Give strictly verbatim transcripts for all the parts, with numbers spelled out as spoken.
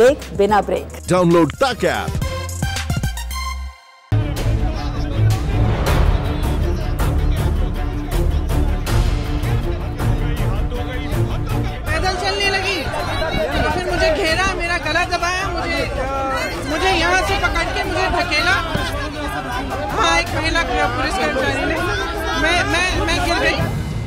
देख बिना break. Download तक ऐप। पैदल चलने लगी तो फिर मुझे घेरा, मेरा गला दबाया, मुझे मुझे यहाँ से पकड़ के मुझे ढकेला। हाँ, एक महिला पुलिस कर्मचारी ने, मैं मैं मैं गिर गई।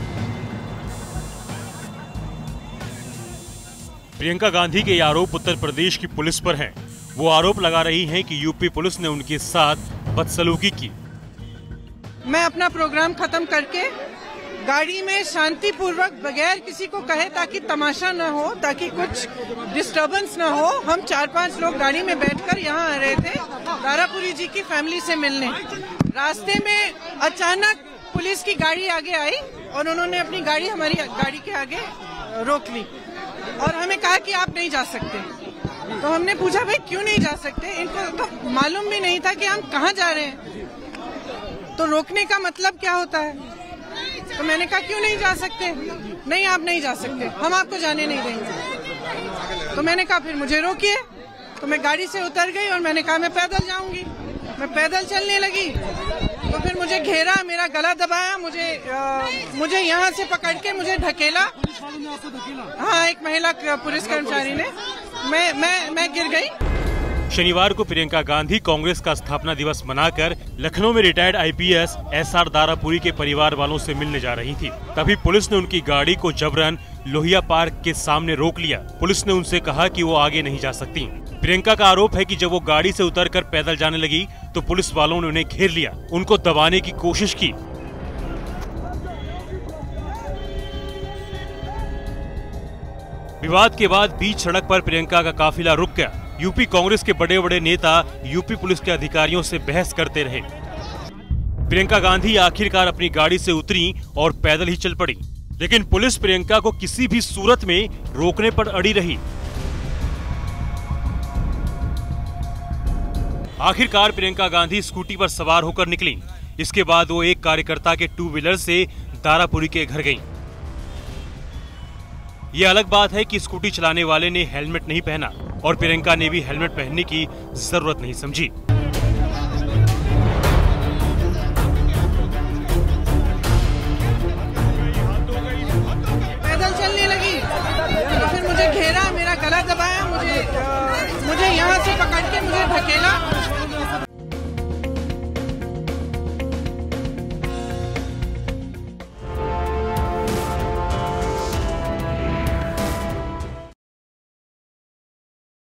प्रियंका गांधी के आरोप उत्तर प्रदेश की पुलिस पर हैं। वो आरोप लगा रही हैं कि यूपी पुलिस ने उनके साथ बदसलूकी की। मैं अपना प्रोग्राम खत्म करके गाड़ी में शांतिपूर्वक बगैर किसी को कहे, ताकि तमाशा न हो, ताकि कुछ डिस्टरबेंस न हो, हम चार पांच लोग गाड़ी में बैठकर यहाँ आ रहे थे दारापुरी जी की फैमिली से मिलने। रास्ते में अचानक पुलिस की गाड़ी आगे आई और उन्होंने अपनी गाड़ी हमारी गाड़ी के आगे रोक ली और हमें कहा कि आप नहीं जा सकते। तो हमने पूछा, भाई क्यों नहीं जा सकते? इनको तो मालूम भी नहीं था कि हम कहाँ जा रहे हैं, तो रोकने का मतलब क्या होता है? तो मैंने कहा क्यों नहीं जा सकते? नहीं, आप नहीं जा सकते, हम आपको जाने नहीं देंगे। तो मैंने कहा फिर मुझे रोकिए। तो मैं गाड़ी से उतर गई और मैंने कहा मैं पैदल जाऊंगी। मैं पैदल चलने लगी तो फिर मुझे घेरा, मेरा गला दबाया, मुझे आ, मुझे यहाँ से पकड़ के मुझे ढकेला। हाँ, एक महिला पुलिस कर्मचारी ने, मैं मैं मैं गिर गई। शनिवार को प्रियंका गांधी कांग्रेस का स्थापना दिवस मनाकर लखनऊ में रिटायर्ड आईपीएस एसआर दारापुरी के परिवार वालों से मिलने जा रही थी। तभी पुलिस ने उनकी गाड़ी को जबरन लोहिया पार्क के सामने रोक लिया। पुलिस ने उनसे कहा कि वो आगे नहीं जा सकती। प्रियंका का आरोप है कि जब वो गाड़ी से उतरकर पैदल जाने लगी तो पुलिस वालों ने उन्हें घेर लिया, उनको दबाने की कोशिश की। विवाद के बाद बीच सड़क पर प्रियंका का काफिला रुक गया। यूपी कांग्रेस के बड़े बड़े नेता यूपी पुलिस के अधिकारियों से बहस करते रहे। प्रियंका गांधी आखिरकार अपनी गाड़ी से उतरी और पैदल ही चल पड़ी, लेकिन पुलिस प्रियंका को किसी भी सूरत में रोकने पर अड़ी रही। आखिरकार प्रियंका गांधी स्कूटी पर सवार होकर निकली। इसके बाद वो एक कार्यकर्ता के टू व्हीलर से दारापुरी के घर गईं। ये अलग बात है कि स्कूटी चलाने वाले ने हेलमेट नहीं पहना और प्रियंका ने भी हेलमेट पहनने की जरूरत नहीं समझी। पैदल चलने लगी तो फिर मुझे घेरा, मेरा गला दबाया, मुझे आ, मुझे यहाँ से पकड़ के मुझे ढकेला।